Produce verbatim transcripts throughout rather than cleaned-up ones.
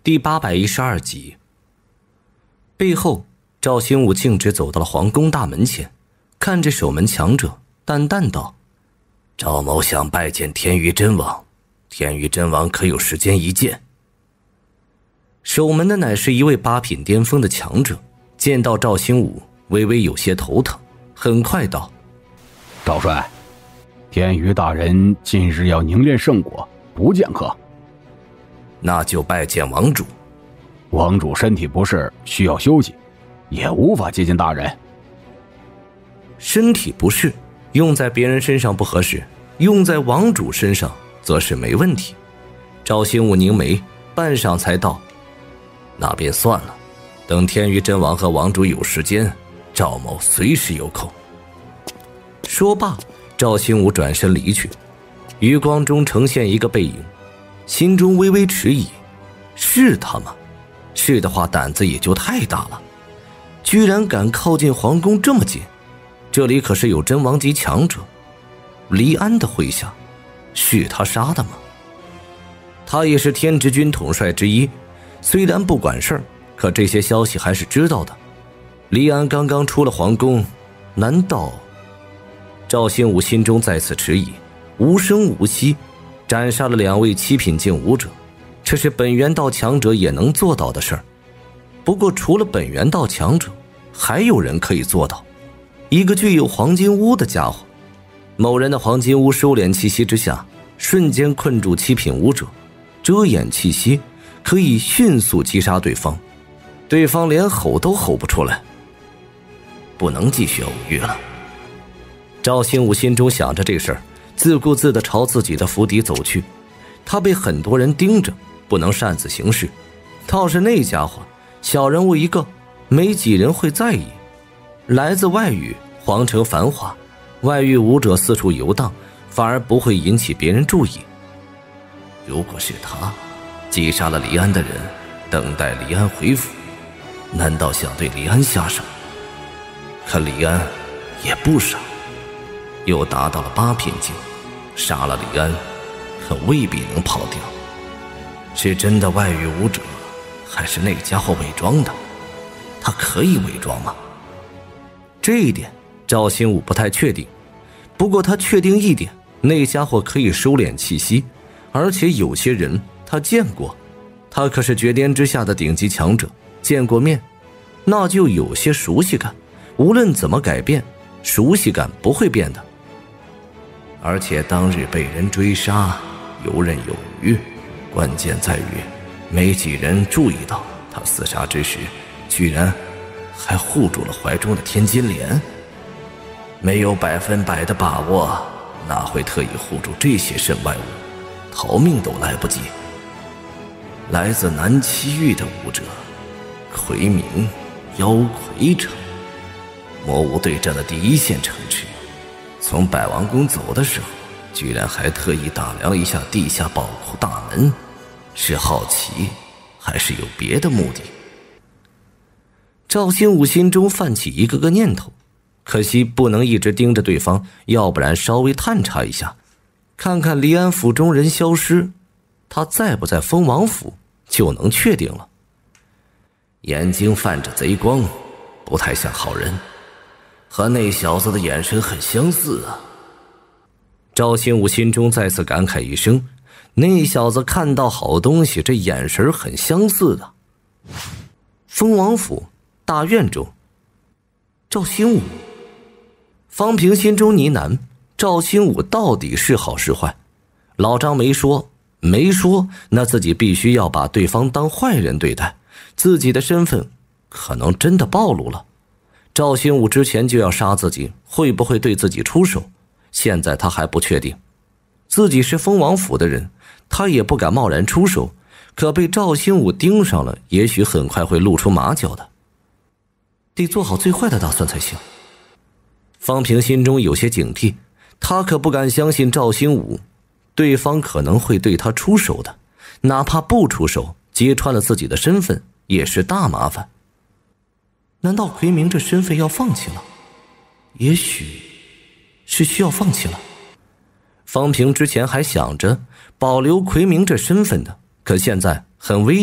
第八百一十二集。背后，赵兴武径直走到了皇宫大门前，看着守门强者，淡淡道：“ 赵某想拜见天宇真王，天宇真王可有时间一见？” 守门的乃是一位八品巅峰的强者，见到赵兴武，微微有些头疼，很快道：“ 赵帅，天宇大人近日要凝练圣果，不见客。”“ 那就拜见王主。”“ 王主身体不适，需要休息，也无法接近大人。”“ 身体不适，用在别人身上不合适，用在王主身上则是没问题。”赵兴武凝眉，半晌才道：“ 那便算了，等天宇真王和王主有时间，赵某随时有空。” 说罢，赵兴武转身离去，余光中呈现一个背影，心中微微迟疑，是他吗？是的话，胆子也就太大了，居然敢靠近皇宫这么近，这里可是有真王级强者。黎安的麾下，是他杀的吗？他也是天之军统帅之一，虽然不管事儿，可这些消息还是知道的。黎安刚刚出了皇宫，难道……赵兴武心中再次迟疑，无声无息斩杀了两位七品境武者，这是本元道强者也能做到的事儿。不过除了本元道强者，还有人可以做到，一个具有黄金乌的家伙。某人的黄金乌收敛气息之下，瞬间困住七品武者，遮掩气息，可以迅速击杀对方，对方连吼都吼不出来。 不能继续偶遇了。 赵兴武心中想着这事儿，自顾自地朝自己的府邸走去。他被很多人盯着，不能擅自行事。倒是那家伙，小人物一个，没几人会在意。来自外域，皇城繁华，外域武者四处游荡，反而不会引起别人注意。 如果是他击杀了黎安的人，等待黎安回府，难道想对黎安下手？可黎安也不傻，又达到了八品境，杀了黎安可未必能跑掉。是真的外域武者，还是那家伙伪装的？他可以伪装吗？ 这一点赵兴武不太确定，不过他确定一点，那家伙可以收敛气息，而且有些人他见过，他可是绝巅之下的顶级强者，见过面，那就有些熟悉感。无论怎么改变，熟悉感不会变的。 而且当日被人追杀，游刃有余，关键在于没几人注意到他厮杀之时，居然还护住了怀中的天金莲。没有百分百的把握，哪会特意护住这些身外物？逃命都来不及。来自南七域的武者，魁明妖魁城，魔武对战的第一线城池。从百王宫走的时候，居然还特意打量一下地下宝库大门，是好奇还是有别的目的？ 赵兴武心中泛起一个个念头，可惜不能一直盯着对方，要不然稍微探查一下，看看黎安府中人消失，他在不在蜂王府就能确定了。 眼睛泛着贼光，不太像好人，和那小子的眼神很相似啊。 赵兴武心中再次感慨一声，那小子看到好东西，这眼神很相似的。蜂王府大院中，赵兴武，方平心中呢喃，赵兴武到底是好是坏？老张没说，没说，那自己必须要把对方当坏人对待，自己的身份可能真的暴露了。赵兴武之前就要杀自己，会不会对自己出手？现在他还不确定。自己是蜂王府的人，他也不敢贸然出手，可被赵兴武盯上了，也许很快会露出马脚的。得做好最坏的打算才行。方平心中有些警惕，他可不敢相信赵兴武，对方可能会对他出手的，哪怕不出手，揭穿了自己的身份也是大麻烦。难道奎明这身份要放弃了？也许是需要放弃了。方平之前还想着保留奎明这身份的，可现在很危险，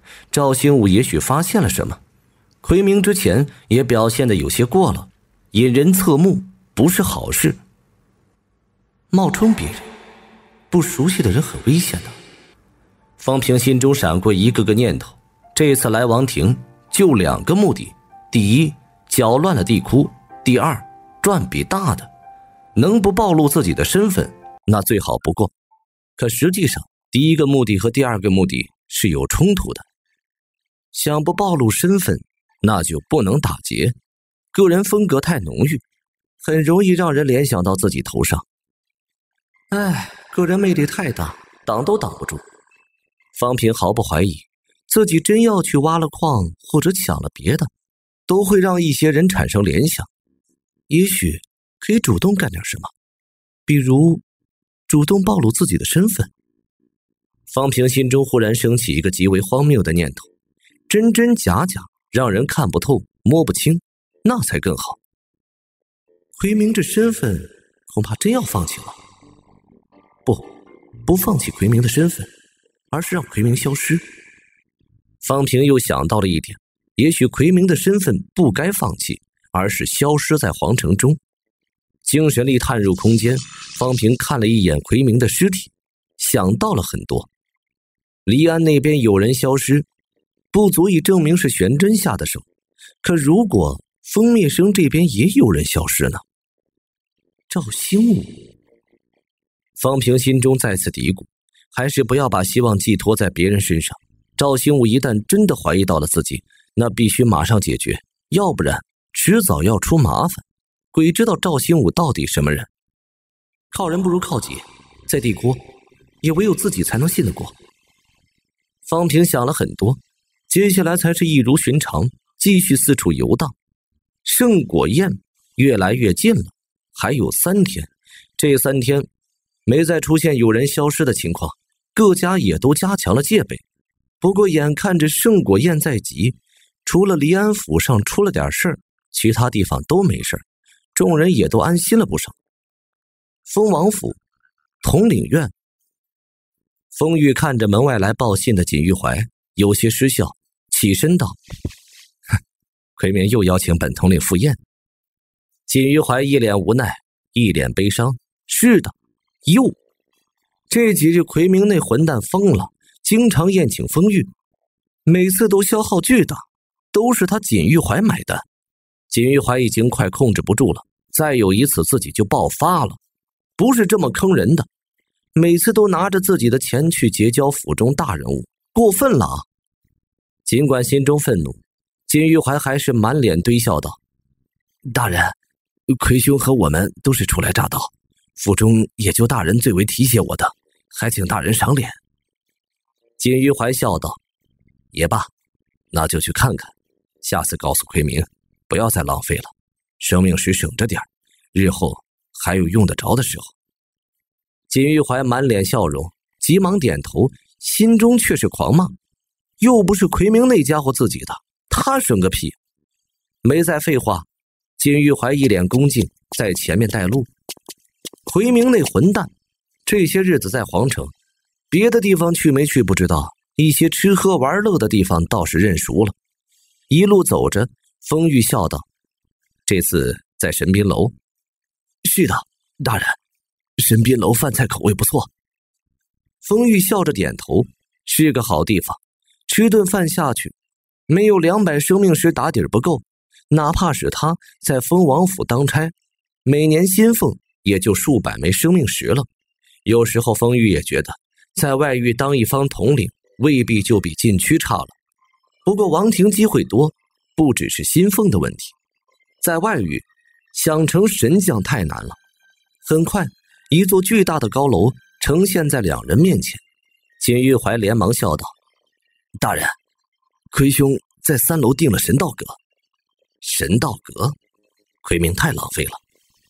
赵兴武也许发现了什么。奎明之前也表现得有些过了，引人侧目不是好事。冒充别人，不熟悉的人很危险的。方平心中闪过一个个念头，这次来王庭就两个目的：第一，搅乱了地窟；第二，赚笔大的。能不暴露自己的身份，那最好不过。可实际上，第一个目的和第二个目的是有冲突的。想不暴露身份，那就不能打劫。个人风格太浓郁，很容易让人联想到自己头上。哎，个人魅力太大，挡都挡不住。方平毫不怀疑，自己真要去挖了矿或者抢了别的，都会让一些人产生联想。也许可以主动干点什么，比如主动暴露自己的身份。方平心中忽然升起一个极为荒谬的念头：真真假假，让人看不透摸不清，那才更好。奎明这身份恐怕真要放弃了。不，不放弃奎明的身份，而是让奎明消失。方平又想到了一点，也许奎明的身份不该放弃，而是消失在皇城中。精神力探入空间，方平看了一眼奎明的尸体，想到了很多。离岸那边有人消失，不足以证明是玄真下的手，可如果风灭生这边也有人消失呢？赵兴武。方平心中再次嘀咕，还是不要把希望寄托在别人身上。赵兴武一旦真的怀疑到了自己，那必须马上解决，要不然迟早要出麻烦。鬼知道赵兴武到底什么人。靠人不如靠己，在地窟也唯有自己才能信得过。方平想了很多，接下来才是一如寻常，继续四处游荡。圣果宴越来越近了，还有三天，这三天没再出现有人消失的情况，各家也都加强了戒备。不过眼看着圣果宴在即，除了离安府上出了点事儿，其他地方都没事儿，众人也都安心了不少。封王府统领院，封玉看着门外来报信的锦玉怀，有些失笑，起身道：奎明又邀请本统领赴宴。锦玉怀一脸无奈，一脸悲伤，是的，又这几日奎明那混蛋疯了，经常宴请封玉，每次都消耗巨大，都是他锦玉怀买单。锦玉怀已经快控制不住了，再有一次自己就爆发了。不是这么坑人的，每次都拿着自己的钱去结交府中大人物，过分了啊！尽管心中愤怒，锦玉怀还是满脸堆笑道：大人，奎兄和我们都是初来乍到，府中也就大人最为提携我的，还请大人赏脸。锦玉怀笑道：也罢，那就去看看，下次告诉奎明不要再浪费了，生命时省着点，日后还有用得着的时候。锦玉怀满脸笑容，急忙点头，心中却是狂骂：又不是奎明那家伙自己的，他省个屁！没再废话，锦玉怀一脸恭敬，在前面带路。奎明那混蛋，这些日子在皇城，别的地方去没去不知道，一些吃喝玩乐的地方倒是认熟了。一路走着，封玉笑道：这次在神宾楼。是的，大人，神宾楼饭菜口味不错。封玉笑着点头，是个好地方，吃顿饭下去，没有两百生命石打底不够，哪怕是他在封王府当差，每年薪俸也就数百枚生命石了。有时候封玉也觉得，在外域当一方统领，未必就比禁区差了。不过王庭机会多，不只是薪俸的问题，在外域想成神将太难了。很快，一座巨大的高楼呈现在两人面前。锦玉怀连忙笑道：大人，奎兄在三楼定了神道阁。神道阁？奎明太浪费了。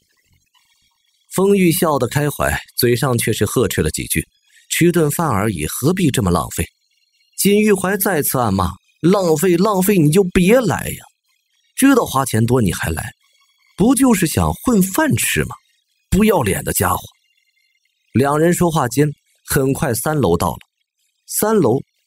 封玉笑得开怀，嘴上却是呵斥了几句：吃顿饭而已，何必这么浪费？锦玉怀再次暗骂：浪费浪费，你就别来呀！知道花钱多你还来，不就是想混饭吃吗？不要脸的家伙！两人说话间，很快三楼到了。三楼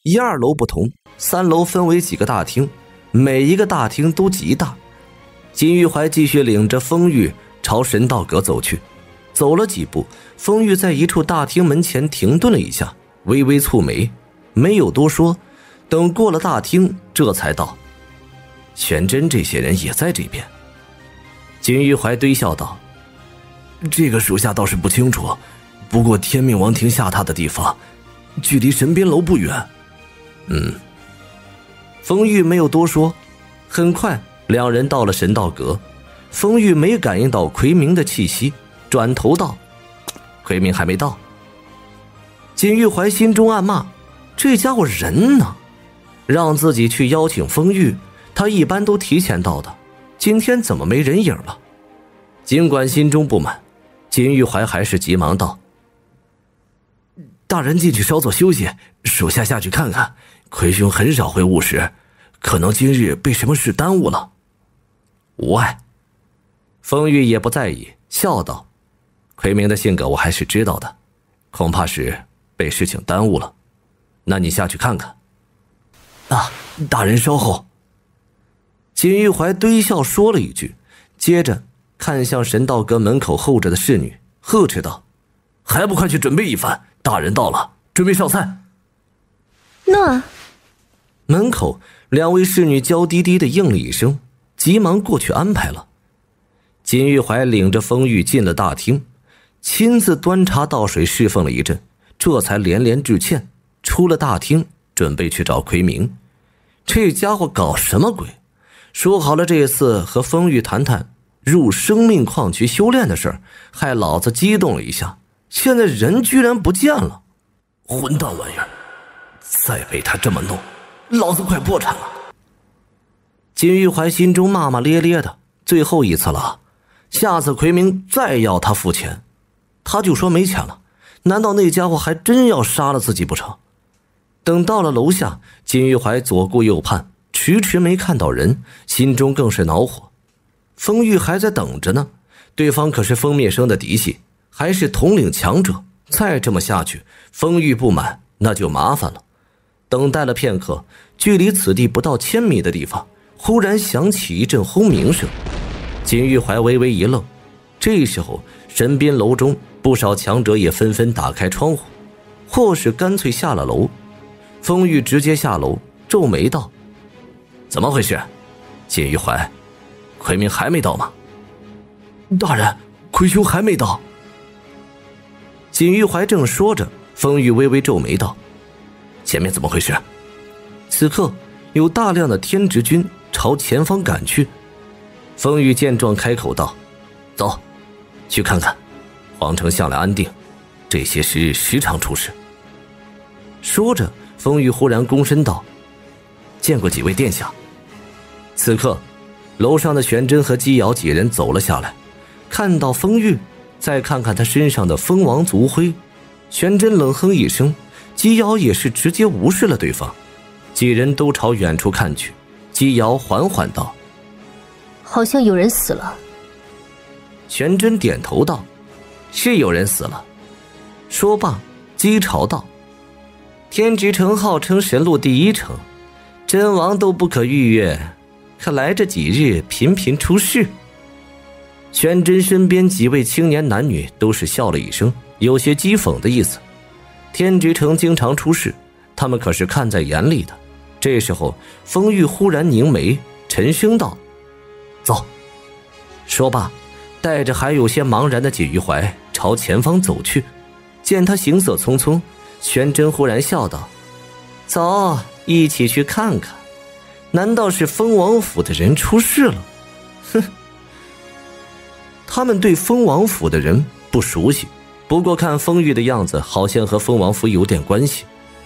一二楼不同，三楼分为几个大厅，每一个大厅都极大。金玉怀继续领着风玉朝神道阁走去，走了几步，风玉在一处大厅门前停顿了一下，微微蹙眉，没有多说。等过了大厅，这才道：玄真这些人也在这边。金玉怀堆笑道：这个属下倒是不清楚，不过天命王庭下榻的地方距离神边楼不远。嗯。风玉没有多说，很快两人到了神道阁。风玉没感应到奎明的气息，转头道：奎明还没到。金玉怀心中暗骂：这家伙人呢？让自己去邀请风玉，他一般都提前到的，今天怎么没人影了？尽管心中不满，金玉怀还是急忙道：大人进去稍作休息，属下下去看看。奎兄很少会误事，可能今日被什么事耽误了。无碍。风玉也不在意，笑道：奎明的性格我还是知道的，恐怕是被事情耽误了。那你下去看看。啊，大人稍后。金玉怀堆笑说了一句，接着看向神道阁门口候着的侍女，呵斥道：还不快去准备一番，大人到了，准备上菜。 诺。 门口两位侍女娇滴滴地应了一声，急忙过去安排了。金玉怀领着风玉进了大厅，亲自端茶倒水侍奉了一阵，这才连连致歉，出了大厅准备去找奎明。这家伙搞什么鬼？说好了这次和风玉谈谈入生命矿渠修炼的事儿，害老子激动了一下，现在人居然不见了。混蛋玩意儿，再被他这么弄，老子快破产了。金玉怀心中骂骂咧咧的，最后一次了，下次奎明再要他付钱，他就说没钱了，难道那家伙还真要杀了自己不成？等到了楼下，金玉怀左顾右盼，迟迟没看到人，心中更是恼火。风玉还在等着呢，对方可是风灭生的嫡系，还是统领强者，再这么下去，风玉不满那就麻烦了。等待了片刻，距离此地不到千米的地方，忽然响起一阵轰鸣声。金玉怀微微一愣，这时候神边楼中不少强者也纷纷打开窗户，或是干脆下了楼。风玉直接下楼，皱眉道：怎么回事？金玉怀，奎明还没到吗？大人，奎兄还没到。金玉怀正说着，风玉微微皱眉道：前面怎么回事？此刻有大量的天职军朝前方赶去。风玉见状开口道：走，去看看。皇城向来安定，这些时日时常出事。说着，风玉忽然躬身道：见过几位殿下。此刻楼上的玄真和姬瑶几人走了下来，看到风玉，再看看他身上的蜂王族徽，玄真冷哼一声，姬瑶也是直接无视了对方。几人都朝远处看去，姬瑶缓缓道： 好像有人死了。 玄真点头道：是有人死了。说罢姬朝道：天职城号称神路第一城，真王都不可逾越，可来这几日频频出事。玄真身边几位青年男女都是笑了一声，有些讥讽的意思。天职城经常出事，他们可是看在眼里的。这时候风玉忽然凝眉，沉声道：走。说罢带着还有些茫然的锦玉怀朝前方走去。见他行色匆匆，玄真忽然笑道：走，一起去看看，难道是蜂王府的人出事了？哼。他们对蜂王府的人不熟悉，不过看风玉的样子好像和蜂王府有点关系。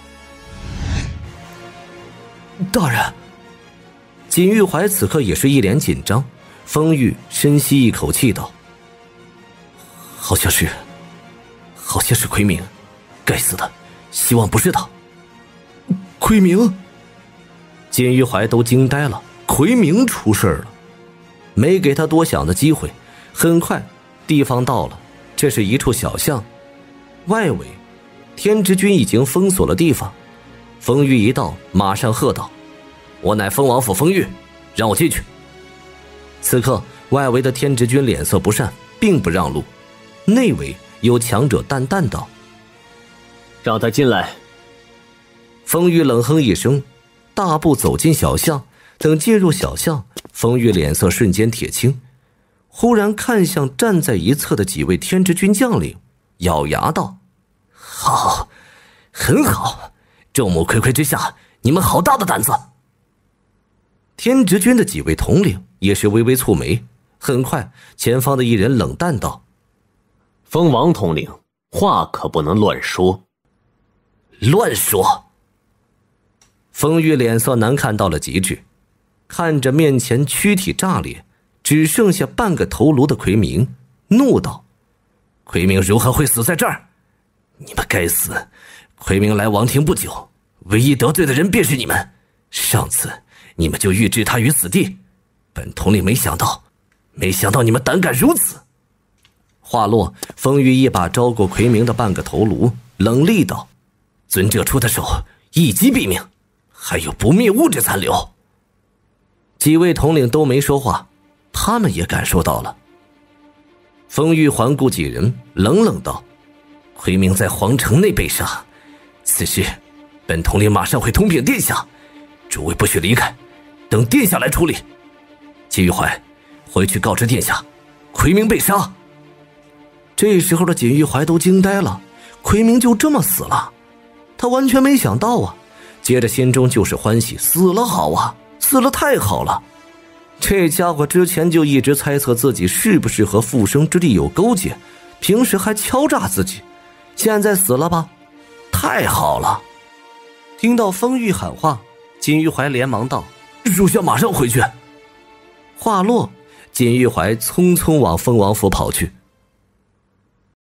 大人。锦玉怀此刻也是一脸紧张。风玉深吸一口气道：好像是好像是奎明，该死的，希望不是他。奎明？锦玉怀都惊呆了，奎明出事了。没给他多想的机会，很快地方到了，这是一处小巷，外围天之军已经封锁了地方。 风玉一到，马上喝道：“我乃封王府风玉，让我进去。”此刻外围的天职军脸色不善，并不让路。内围有强者淡淡道：“ 让他进来。” 风玉冷哼一声，大步走进小巷。等进入小巷，风玉脸色瞬间铁青，忽然看向站在一侧的几位天职军将领，咬牙道：“好，很好，众目睽睽之下，你们好大的胆子！”天职军的几位统领也是微微蹙眉，很快前方的一人冷淡道：“ 封王统领，话可不能乱说。” 乱说！风玉脸色难看到了极致，看着面前躯体炸裂，只剩下半个头颅的奎明，怒道：“奎明如何会死在这儿？你们该死！奎明来王庭不久，唯一得罪的人便是你们。上次你们就欲置他于死地，本统领没想到，没想到你们胆敢如此！”话落，风玉一把招过奎明的半个头颅，冷厉道：“尊者出的手，一击毙命，还有不灭物之残留。”几位统领都没说话，他们也感受到了。风玉环顾几人，冷冷道：“奎明在皇城内被杀，此事本统领马上会通禀殿下，诸位不许离开，等殿下来处理。金玉怀，回去告知殿下，奎明被杀。”这时候的锦玉怀都惊呆了，奎明就这么死了？他完全没想到啊！接着心中就是欢喜，死了好啊，死了太好了。这家伙之前就一直猜测自己是不是和复生之地有勾结，平时还敲诈自己，现在死了吧，太好了。听到风玉喊话，锦玉怀连忙道：“属下马上回去。”话落，锦玉怀匆匆往封王府跑去。